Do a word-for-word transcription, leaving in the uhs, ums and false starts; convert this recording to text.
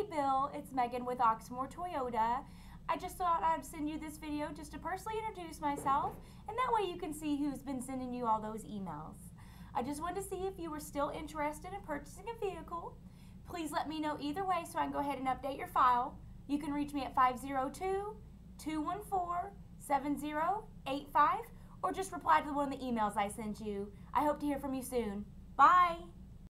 Bill. It's Megan with Oxmoor Toyota. I just thought I'd send you this video just to personally introduce myself, and that way you can see who's been sending you all those emails. I just wanted to see if you were still interested in purchasing a vehicle. Please let me know either way so I can go ahead and update your file. You can reach me at five zero two, two one four, seven zero eight five or just reply to one of the emails I sent you. I hope to hear from you soon. Bye!